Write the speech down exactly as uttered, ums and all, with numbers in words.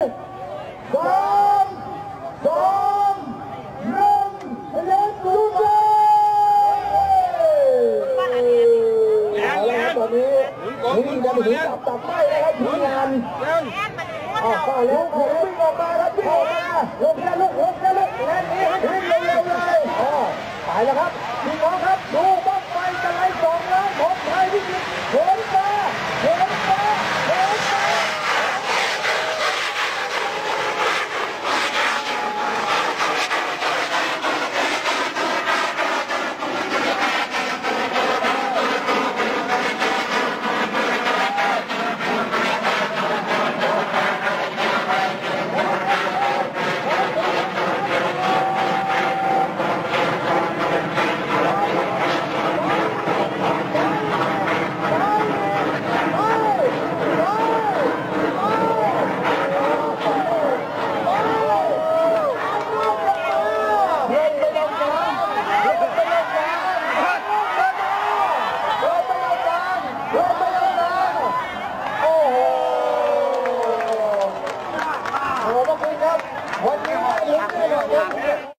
สามสองหนึ่งเล่นลูกเลยเอาละตอนนี้นี่จะถึงจับจับไม่นะครับทีมงานออกมาแล้วผมวิ่งออกมาครับวิ่งออกมาลูกแค่ลูกลูกแค่ลูกแค่นี้วิ่งเร็วๆเลยอ๋อไปแล้วครับพี่น้องครับดูบ้างไฟจะไล่สองล้านของไทยพิจิตรโหนฟ้าโหนฟ้าโหนฟ้าขอบคุณครับวันนี้